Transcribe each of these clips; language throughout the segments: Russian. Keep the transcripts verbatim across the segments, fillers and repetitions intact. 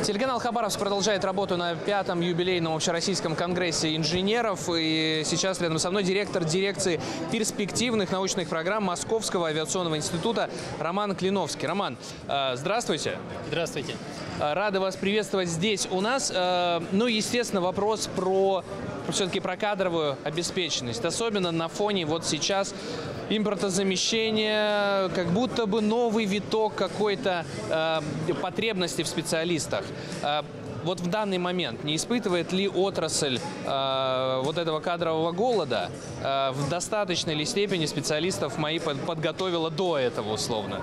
Телеканал «Хабаровск» продолжает работу на пятом юбилейном общероссийском конгрессе инженеров. И сейчас рядом со мной директор дирекции перспективных научных программ Московского авиационного института Роман Клиновский. Роман, здравствуйте. Здравствуйте. Рады вас приветствовать здесь у нас. Ну, естественно, вопрос про все-таки про кадровую обеспеченность. Особенно на фоне вот сейчас импортозамещения, как будто бы новый виток какой-то э, потребности в специалистах. Э, вот в данный момент не испытывает ли отрасль э, вот этого кадрового голода? Э, в достаточной ли степени специалистов мои под, подготовила до этого условно?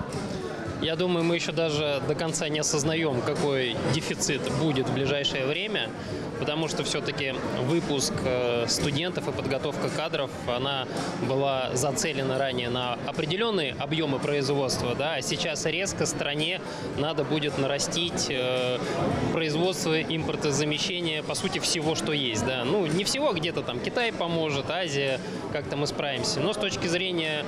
Я думаю, мы еще даже до конца не осознаем, какой дефицит будет в ближайшее время, потому что все-таки выпуск студентов и подготовка кадров, она была зацелена ранее на определенные объемы производства, да, а сейчас резко стране надо будет нарастить производство, импортозамещение, по сути, всего, что есть, да. Ну, не всего, где-то там Китай поможет, Азия, как-то мы справимся, но с точки зрения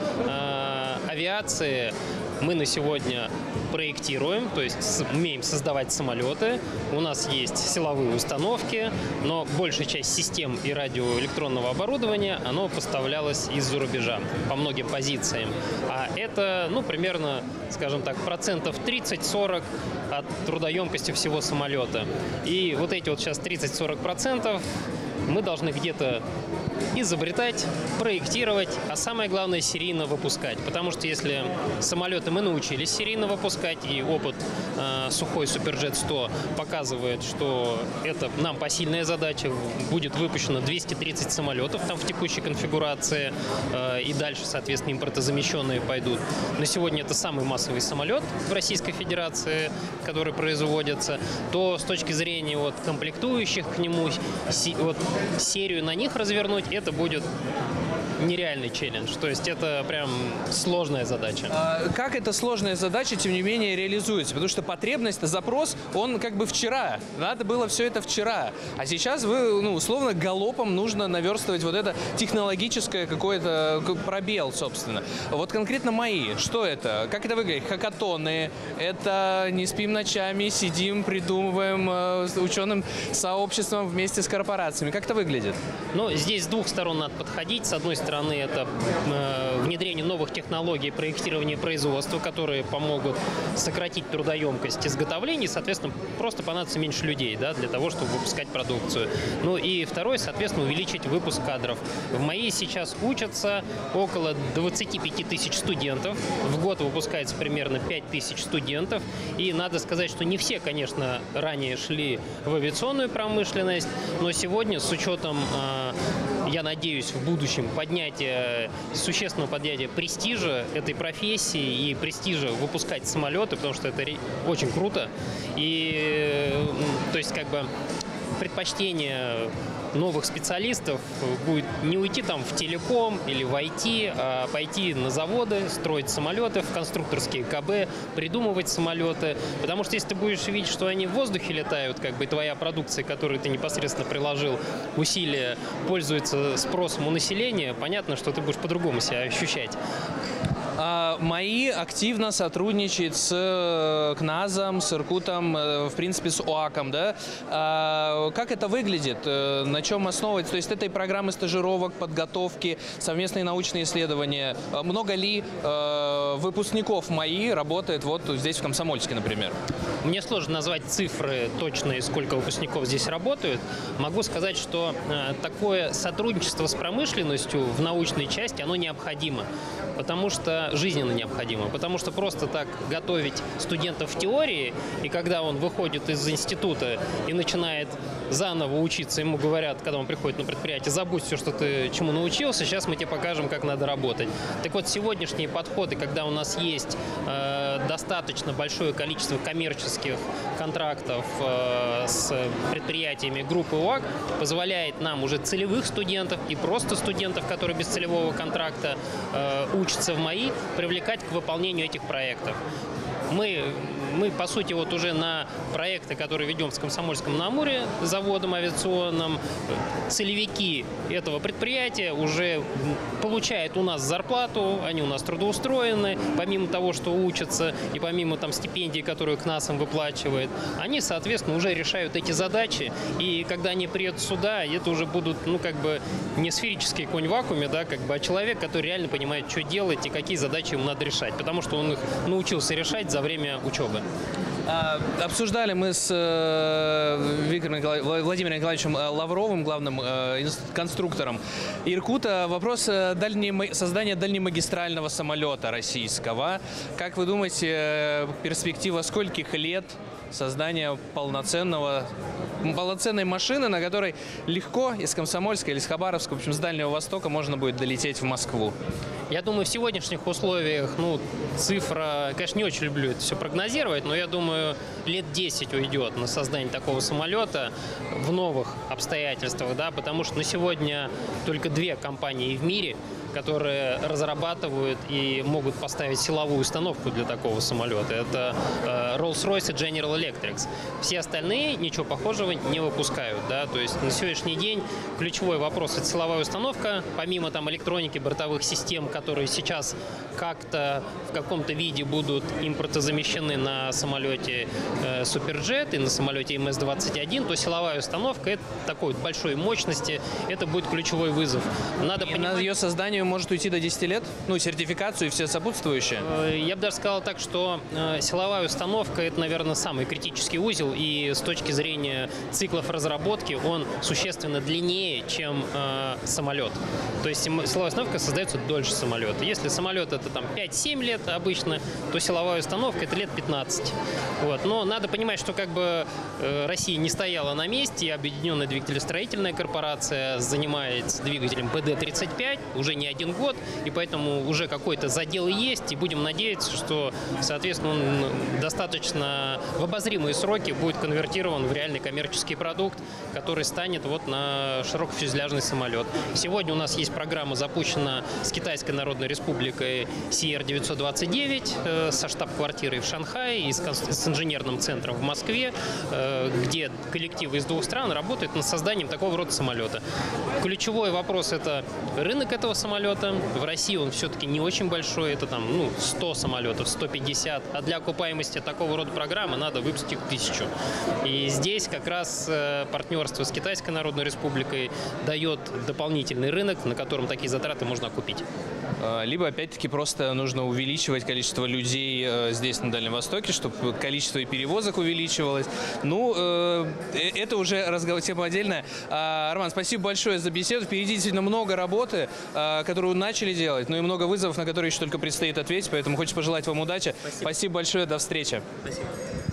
э, авиации, мы на сегодня проектируем, то есть умеем создавать самолеты, у нас есть силовые установки, но большая часть систем и радиоэлектронного оборудования, оно поставлялось из-за рубежа по многим позициям. А это, ну, примерно, скажем так, процентов тридцать-сорок от трудоемкости всего самолета. И вот эти вот сейчас тридцать-сорок процентов мы должны где-то изобретать, проектировать, а самое главное серийно выпускать. Потому что если самолеты мы научились серийно выпускать, и опыт э, сухой Суперджет сто показывает, что это нам посильная задача, будет выпущено двести тридцать самолетов там в текущей конфигурации, э, и дальше, соответственно, импортозамещенные пойдут. На сегодня это самый массовый самолет в Российской Федерации, который производится, то с точки зрения вот, комплектующих к нему, си, вот, серию на них развернуть, это будет нереальный челлендж. То есть это прям сложная задача. А как эта сложная задача, тем не менее, реализуется? Потому что потребность, запрос, он как бы вчера. Надо было все это вчера. А сейчас вы, ну, условно, галопом нужно наверстывать вот это технологическое какой-то пробел, собственно. Вот конкретно мои. Что это? Как это выглядит? Хакатоны. Это не спим ночами, сидим, придумываем э, с ученым сообществом вместе с корпорациями. Как это выглядит? Ну, здесь с двух сторон надо подходить. С одной стороны, это э, внедрение новых технологий проектирования производства, которые помогут сократить трудоемкость изготовления, и, соответственно, просто понадобится меньше людей, да, для того, чтобы выпускать продукцию. Ну и второе, соответственно, увеличить выпуск кадров. В МАИ сейчас учатся около двадцати пяти тысяч студентов. В год выпускается примерно пять тысяч студентов. И надо сказать, что не все, конечно, ранее шли в авиационную промышленность, но сегодня с учетом, э, я надеюсь, в будущем поднятия, существенного поднятия престижа этой профессии и престижа выпускать самолеты, потому что это очень круто. И, то есть, как бы, предпочтение новых специалистов будет не уйти там в телеком или в ай ти, а пойти на заводы, строить самолеты, в конструкторские ка бэ, придумывать самолеты. Потому что если ты будешь видеть, что они в воздухе летают, как бы твоя продукция, которую ты непосредственно приложил усилия, пользуется спросом у населения, понятно, что ты будешь по-другому себя ощущать. МАИ активно сотрудничает с КНАЗом, с Иркутом, в принципе, с ОАКом, да? Как это выглядит? На чем основывается? То есть этой программы стажировок, подготовки, совместные научные исследования. Много ли выпускников МАИ работает вот здесь, в Комсомольске, например? Мне сложно назвать цифры точные, сколько выпускников здесь работают. Могу сказать, что такое сотрудничество с промышленностью в научной части, оно необходимо. Потому что жизненно необходимо. Потому что просто так готовить студентов в теории, и когда он выходит из института и начинает заново учиться, ему говорят, когда он приходит на предприятие, забудь все, что ты чему научился, сейчас мы тебе покажем, как надо работать. Так вот, сегодняшние подходы, когда у нас есть э, достаточно большое количество коммерческих контрактов э, с предприятиями группы ОАК, позволяет нам уже целевых студентов и просто студентов, которые без целевого контракта э, учатся в МАИ, привлекать к выполнению этих проектов. Мы, мы, по сути, вот уже на проекты, которые ведем с Комсомольском на Амуре, заводом авиационным, целевики этого предприятия уже получают у нас зарплату, они у нас трудоустроены, помимо того, что учатся, и помимо там стипендий, которые к нас им выплачивает, они, соответственно, уже решают эти задачи, и когда они приедут сюда, это уже будут, ну, как бы, не сферический конь в вакууме, да, как бы, а человек, который реально понимает, что делать и какие задачи ему надо решать, потому что он их научился решать за время учебы. Обсуждали мы с э, Виктором Николай... Владимиром Николаевичем Лавровым, главным э, конструктором Иркута, вопрос дальней... создания дальнемагистрального самолета российского. Как вы думаете, перспектива скольких лет создания полноценного, полноценной машины, на которой легко из Комсомольска или из Хабаровска, в общем, с Дальнего Востока можно будет долететь в Москву? Я думаю, в сегодняшних условиях, ну, цифра, конечно, не очень люблю это все прогнозировать, но я думаю, лет десять уйдет на создание такого самолета в новых обстоятельствах, да, потому что на сегодня только две компании в мире, которые разрабатывают и могут поставить силовую установку для такого самолета. Это э, Rolls-Royce и General Electric. Все остальные ничего похожего не выпускают. Да? То есть на сегодняшний день ключевой вопрос – это силовая установка. Помимо там, электроники, бортовых систем, которые сейчас как-то в каком-то виде будут импортозамещены на самолете э, Суперджет и на самолете эм эс двадцать один, то силовая установка – это такой большой мощности, это будет ключевой вызов. Надо и понимать... на ее создание может уйти до десяти лет? Ну, сертификацию и все сопутствующие? Я бы даже сказал так, что э, силовая установка – это, наверное, самый критический узел, и с точки зрения циклов разработки он существенно длиннее, чем э, самолет. То есть силовая установка создается дольше самолета. Если самолет – это там пять-семь лет обычно, то силовая установка – это лет пятнадцать. Вот. Но надо понимать, что как бы э, Россия не стояла на месте, и Объединенная двигателестроительная корпорация занимается двигателем пэ дэ тридцать пять уже не один год, и поэтому уже какой-то задел есть, и будем надеяться, что, соответственно, он достаточно в обозримые сроки будет конвертирован в реальный коммерческий продукт, который станет вот на широкофюзеляжный самолет. Сегодня у нас есть программа, запущена с Китайской Народной Республикой си эр девятьсот двадцать девять э, со штаб-квартирой в Шанхае и с, с инженерным центром в Москве, э, где коллективы из двух стран работают над созданием такого рода самолета. Ключевой вопрос – это рынок этого самолета. В России он все-таки не очень большой, это там ну, сто самолетов, сто пятьдесят, а для окупаемости такого рода программы надо выпустить тысячу. И здесь как раз э, партнерство с Китайской Народной Республикой дает дополнительный рынок, на котором такие затраты можно окупить. Либо, опять-таки, просто нужно увеличивать количество людей здесь, на Дальнем Востоке, чтобы количество и перевозок увеличивалось. Ну, это уже разговор, тема отдельная. Арман, спасибо большое за беседу. Впереди действительно много работы, которую начали делать, но и много вызовов, на которые еще только предстоит ответить. Поэтому хочется пожелать вам удачи. Спасибо, спасибо большое. До встречи. Спасибо.